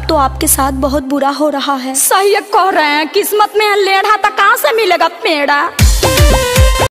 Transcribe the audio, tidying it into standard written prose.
तो आपके साथ बहुत बुरा हो रहा है। सही कह रहे हैं, किस्मत में लेढ़ा तो कहाँ से मिलेगा पेड़ा।